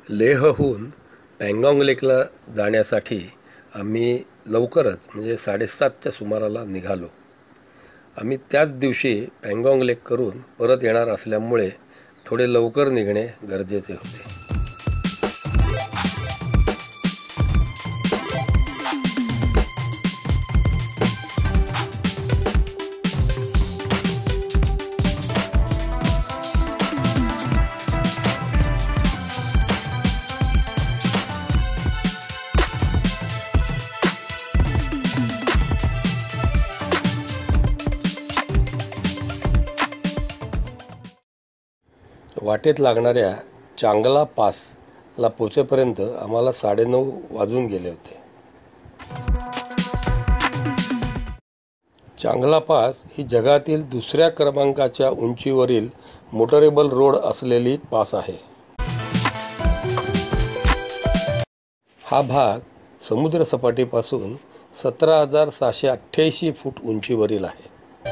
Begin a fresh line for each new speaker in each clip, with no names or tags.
लेहहून पँगॉन्ग लेकला जाण्यासाठी आम्ही लवकरच म्हणजे 7:30च्या सुमाराला निघालो. आम्ही त्याच दिवशी पँगॉन्ग लेक करून परत येणार असल्यामुळे थोडे लवकर निघणे गरजेचे होते. वाटेत लागणाऱ्या चांगला पासला पोचेपर्यंत आम्हाला 9:30 वाजून गेले होते. चांगला पास ही जगातील दुसऱ्या क्रमांकाच्या उंचीवरील मोटरेबल रोड असलेली पास आहे. हा भाग समुद्रसपाटीपासून 17,688 फूट उंचीवरील आहे.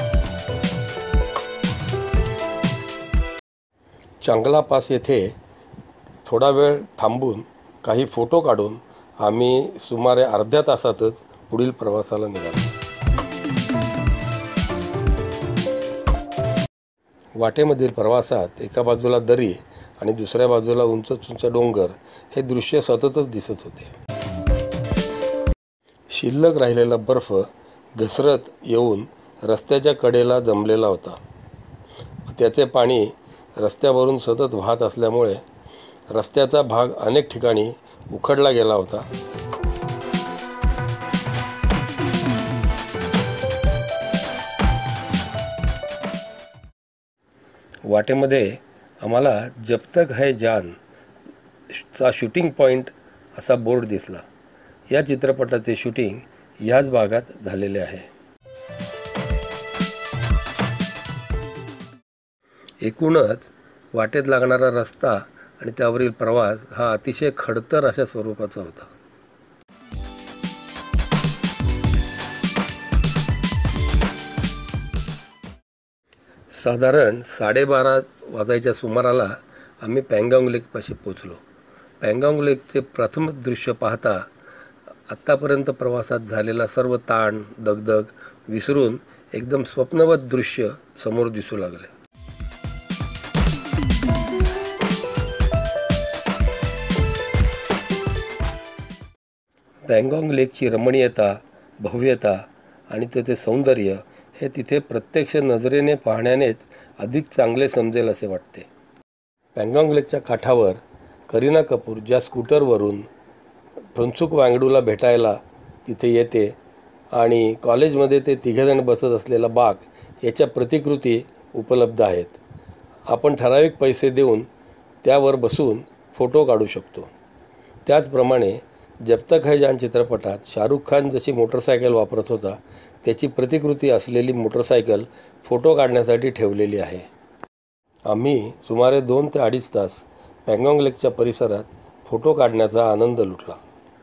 चांगला पास येथे थोडा वेळ थांबून काही फोटो काढून आम्ही सुमारे अर्ध्या तासातच पुढील प्रवासाला निघालो. वाटेमधील प्रवासात एका बाजूला दरी आणि दुसऱ्या बाजूला उंच उंच डोंगर हे दृश्य सततच दिसत होते. शिल्लक राहिलेला बर्फ घसरत येऊन रस्त्याच्या कडेला जमलेला होता. त्याचे पाणी रस्त्यावरून सतत वाहत असल्यामुळे रस्त्याचा भाग अनेक ठिकाणी उखडला गेला होता. वाटेमध्ये आम्हाला जब तक है जान चा शूटिंग पॉईंट असा बोर्ड दिसला. या चित्रपटाचे शूटिंग ह्याच भागात झालेले आहे. एकूणच वाटेत लागणारा रस्ता आणि त्यावरील प्रवास हा अतिशय खडतर अशा स्वरूपाचा होता. साधारण 12:30 वाजायच्या सुमाराला आम्ही पँगॉन्ग लेकपाशी पोचलो. पँगॉन्ग लेकचे प्रथम दृश्य पाहता आत्तापर्यंत प्रवासात झालेला सर्व ताण दगदग विसरून एकदम स्वप्नवत दृश्य समोर दिसू लागले. पँगॉन्ग लेकची रमणीयता, भव्यता आणि त्याचे सौंदर्य हे तिथे प्रत्यक्ष नजरेने पाहण्यानेच अधिक चांगले समजेल असे वाटते. पँगॉन्ग लेकच्या काठावर करीना कपूर ज्या स्कूटरवरून फुन्सुक वांगडूला भेटायला तिथे येते आणि कॉलेजमध्ये ते तिघेजण बसत असलेला बाग याच्या प्रतिकृती उपलब्ध आहेत. आपण ठराविक पैसे देऊन त्यावर बसून फोटो काढू शकतो. त्याचप्रमाणे जब तक है जान चित्रपटात शाहरुख खान जशी मोटरसायकल वापरत होता त्याची प्रतिकृती असलेली मोटरसायकल फोटो काढण्यासाठी ठेवलेली आहे. आम्ही सुमारे 2 ते 2.5 तास पँगॉन्ग लेकच्या परिसरात फोटो काढण्याचा आनंद लुटला.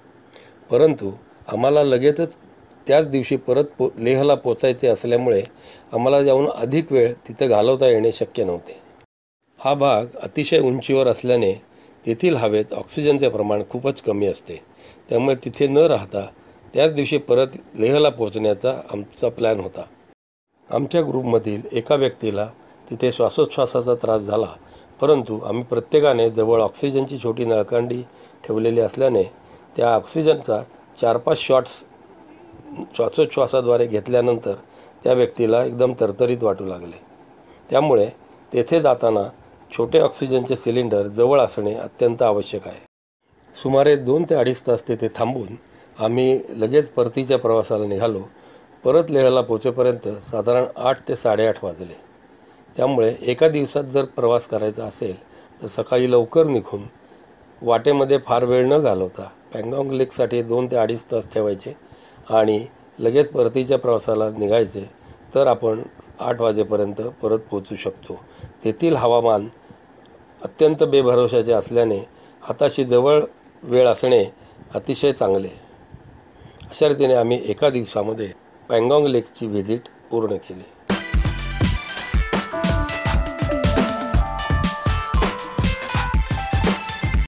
परंतु आम्हाला लगेचच त्याच दिवशी परत लेहला पोचायचे असल्यामुळे आम्हाला जाऊन अधिक वेळ तिथे घालवता येणे शक्य नव्हते. हा भाग अतिशय उंचीवर असल्याने तेथील हवेत ऑक्सिजनचे प्रमाण खूपच कमी असते. त्यामुळे तिथे न राहता त्याच दिवशी परत लेहला पोहोचण्याचा आमचा प्लॅन होता. आमच्या ग्रुपमधील एका व्यक्तीला तिथे श्वासोच्छ्वासाचा त्रास झाला, परंतु आम्ही प्रत्येकाने जवळ ऑक्सिजनची छोटी नळकांडी ठेवलेली असल्याने त्या ऑक्सिजनचा 4-5 शॉट्स श्वासोच्छ्वासाद्वारे घेतल्यानंतर त्या व्यक्तीला एकदम तरतरीत वाटू लागले. त्यामुळे तेथे जाताना छोटे ऑक्सिजनचे सिलेंडर जवळ असणे अत्यंत आवश्यक आहे. सुमारे 2 ते 2.5 तास तेथे थांबून आम्ही लगेच परतीच्या प्रवासाला निघालो. परत लेहला पोचेपर्यंत साधारण 8 ते 8:30 वाजले. त्यामुळे एका दिवसात जर प्रवास करायचा असेल तर सकाळी लवकर निघून वाटेमध्ये फार वेळ न घालवता पँगॉन्ग लेकसाठी 2 ते 2.5 तास ठेवायचे आणि लगेच परतीच्या प्रवासाला निघायचे तर आपण 8 वाजेपर्यंत परत पोचू शकतो. तेथील हवामान अत्यंत बेभरवशाचे असल्याने हाताशी जवळ वेळ असणे अतिशय चांगले. अशा रीतीने आम्ही एका दिवसामध्ये पँगॉन्ग लेकची व्हिजिट पूर्ण केली.